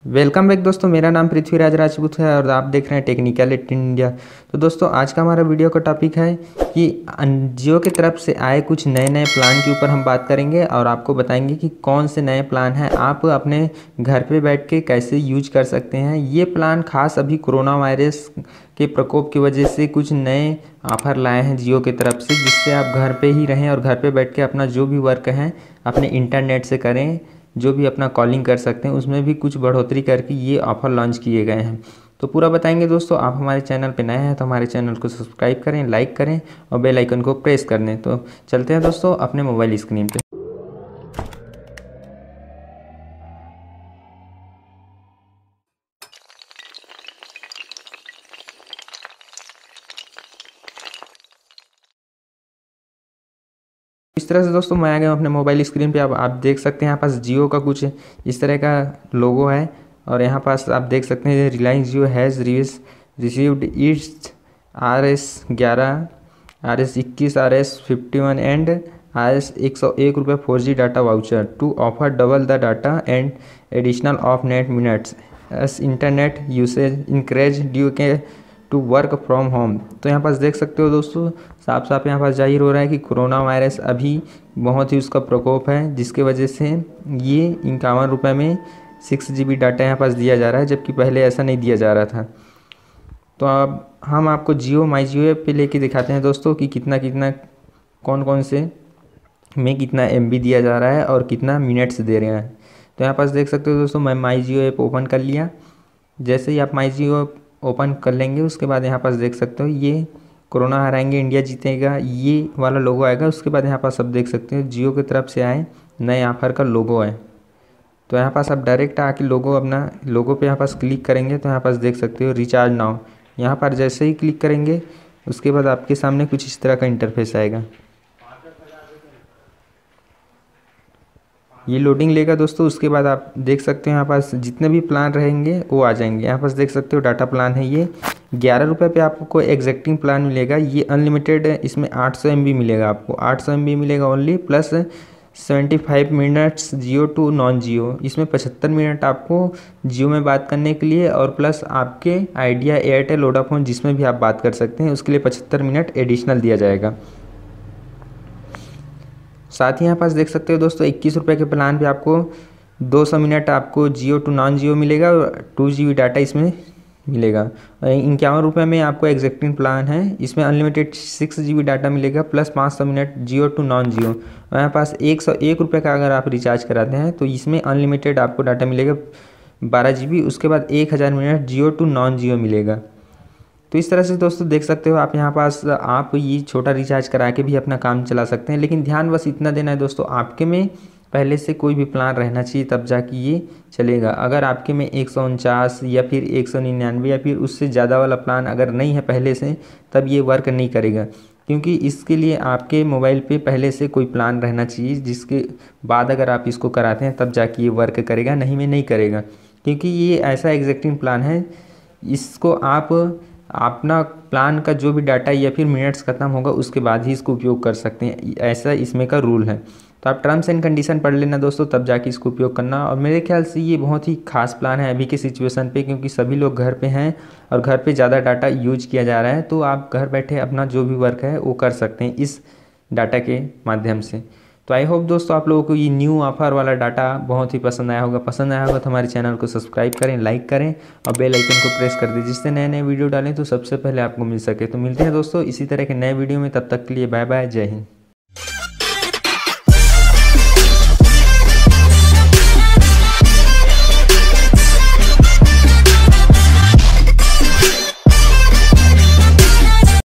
Welcome back दोस्तों, मेरा नाम पृथ्वीराज राजपूत है और आप देख रहे हैं टेक्निकलिटी इन इंडिया। तो दोस्तों आज का हमारा वीडियो का टॉपिक है कि जियो की तरफ से आए कुछ नए नए प्लान के ऊपर हम बात करेंगे और आपको बताएंगे कि कौन से नए प्लान हैं, आप अपने घर पे बैठ के कैसे यूज कर सकते हैं। ये प्लान खास अभी कोरोना वायरस के प्रकोप की वजह से कुछ नए ऑफर लाए हैं जियो की तरफ से, जिससे आप घर पे ही रहें और घर पे बैठ के अपना जो भी वर्क है अपने इंटरनेट से करें, जो भी अपना कॉलिंग कर सकते हैं उसमें भी कुछ बढ़ोतरी करके ये ऑफ़र लॉन्च किए गए हैं। तो पूरा बताएंगे दोस्तों। आप हमारे चैनल पे नए हैं तो हमारे चैनल को सब्सक्राइब करें, लाइक करें और बेल आइकन को प्रेस कर दें। तो चलते हैं दोस्तों अपने मोबाइल स्क्रीन पे। इस तरह से दोस्तों मैं आ गया हूँ अपने मोबाइल स्क्रीन पे। अब आप देख सकते हैं यहाँ पास जियो का कुछ इस तरह का लोगो है और यहाँ पास आप देख सकते हैं Reliance Jio has received its RS11, RS21, RS51 and RS101 4G data voucher to offer double the data and additional of net minutes as internet usage increase due के टू वर्क फ्रॉम होम। तो यहाँ पास देख सकते हो दोस्तों, साफ साफ यहाँ पास जाहिर हो रहा है कि कोरोना वायरस अभी बहुत ही उसका प्रकोप है, जिसके वजह से ये 51 रुपये में 6 GB डाटा यहाँ पास दिया जा रहा है, जबकि पहले ऐसा नहीं दिया जा रहा था। तो अब हम आपको जियो माई जियो ऐप पे लेके दिखाते हैं दोस्तों कि कितना कितना कौन कौन से में कितना MB दिया जा रहा है और कितना मिनट्स दे रहे हैं। तो यहाँ पास देख सकते हो दोस्तों, मैं माई जियो ऐप ओपन कर लिया। जैसे ही आप माई जियो ओपन कर लेंगे उसके बाद यहाँ पास देख सकते हो ये कोरोना हराएंगे इंडिया जीतेगा ये वाला लोगो आएगा। उसके बाद यहाँ पास आप देख सकते हो जियो की तरफ से आए नए ऑफर का लोगो है। तो यहाँ पास आप डायरेक्ट आके अपना लोगो पे यहाँ पास क्लिक करेंगे तो यहाँ पास देख सकते हो रिचार्ज नाउ। यहाँ पर जैसे ही क्लिक करेंगे उसके बाद आपके सामने कुछ इस तरह का इंटरफेस आएगा। ये लोडिंग लेगा दोस्तों। उसके बाद आप देख सकते हो यहाँ पास जितने भी प्लान रहेंगे वो आ जाएंगे। यहाँ पास देख सकते हो डाटा प्लान है ये 11 रुपये पे आपको एग्जैक्टिंग प्लान मिलेगा। ये अनलिमिटेड है, इसमें 800 MB मिलेगा आपको, 800 MB मिलेगा only, plus 75 minutes Jio to non Jio. इसमें 75 मिनट आपको जियो में बात करने के लिए और प्लस आपके आइडिया, एयरटेल, वोडाफोन जिसमें भी आप बात कर सकते हैं उसके लिए 75 मिनट एडिशनल दिया जाएगा। साथ ही यहाँ पास देख सकते हो दोस्तों 21 रुपये के प्लान पे आपको 200 मिनट आपको जियो टू नॉन जियो मिलेगा और 2 GB डाटा इसमें मिलेगा। 51 रुपये में आपको एग्जैक्टिंग प्लान है, इसमें अनलिमिटेड 6 GB डाटा मिलेगा plus 500 minute Jio to non Jio. और यहाँ पास 101 रुपये का अगर आप रिचार्ज कराते हैं तो इसमें अनलिमिटेड आपको डाटा मिलेगा 12 GB। उसके बाद 1000 minute Jio to non Jio मिलेगा। तो इस तरह से दोस्तों देख सकते हो आप यहाँ पास आप ये छोटा रिचार्ज करा के भी अपना काम चला सकते हैं। लेकिन ध्यान बस इतना देना है दोस्तों, आपके में पहले से कोई भी प्लान रहना चाहिए तब जाके ये चलेगा। अगर आपके में 149 या फिर 199 या फिर उससे ज़्यादा वाला प्लान अगर नहीं है पहले से, तब ये वर्क नहीं करेगा, क्योंकि इसके लिए आपके मोबाइल पे पहले से कोई प्लान रहना चाहिए, जिसके बाद अगर आप इसको कराते हैं तब जाके ये वर्क करेगा, नहीं में नहीं करेगा। क्योंकि ये ऐसा एग्जैक्टिंग प्लान है, इसको आप अपना प्लान का जो भी डाटा या फिर मिनट्स ख़त्म होगा उसके बाद ही इसको उपयोग कर सकते हैं, ऐसा इसमें का रूल है। तो आप टर्म्स एंड कंडीशन पढ़ लेना दोस्तों, तब जाके इसको उपयोग करना। और मेरे ख्याल से ये बहुत ही खास प्लान है अभी के सिचुएशन पे, क्योंकि सभी लोग घर पे हैं और घर पे ज़्यादा डाटा यूज किया जा रहा है। तो आप घर बैठे अपना जो भी वर्क है वो कर सकते हैं इस डाटा के माध्यम से। तो आई होप दोस्तों आप लोगों को ये न्यू ऑफर वाला डाटा बहुत ही पसंद आया होगा। पसंद आया होगा तो हमारे चैनल को सब्सक्राइब करें, लाइक करें और बेल आइकन को प्रेस कर दें, जिससे नए नए वीडियो डालें तो सबसे पहले आपको मिल सके। तो मिलते हैं दोस्तों इसी तरह के नए वीडियो में, तब तक के लिए बाय बाय, जय हिंद।